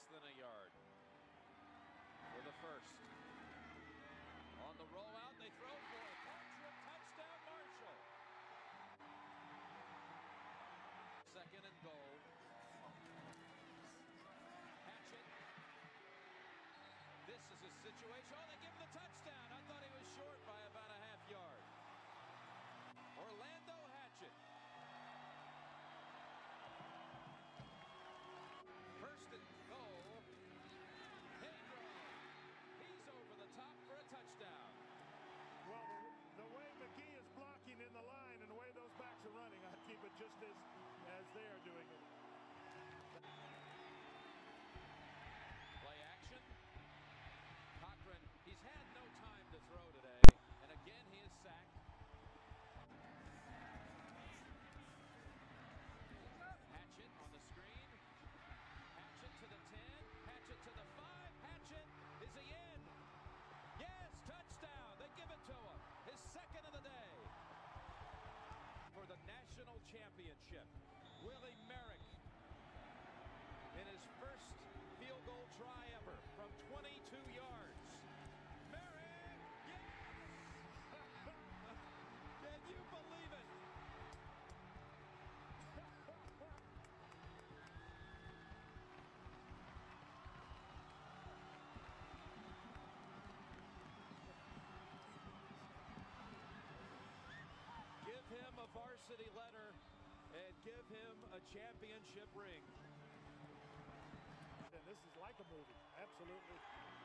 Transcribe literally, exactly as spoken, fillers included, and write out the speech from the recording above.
than a yard for the first. On the rollout, they throw for a Patrick touchdown, Marshall. Second and goal. Hatchet. This is a situation. Oh, they give him the touchdown. I thought he was short by about a half yard. Orlando Hatchet. First and goal. Pedro. He's over the top for a touchdown. Well, the, the way McGee is blocking in the line and the way those backs are running, I'd keep it just as, as they are doing it. Play action. Cochran, he's had no time to throw today, and again he is sacked. Hatchet on the screen. Hatchet to the ten. Hatchet to the five. Hatchet, is he in? Yes, touchdown. They give it to him. His second of the day. For the national championship, Willy Merrick in his first field goal try ever from twenty-two yards. Merrick, yes! Can you believe it? Give him a varsity letter and give him a championship ring. And this is like a movie, absolutely.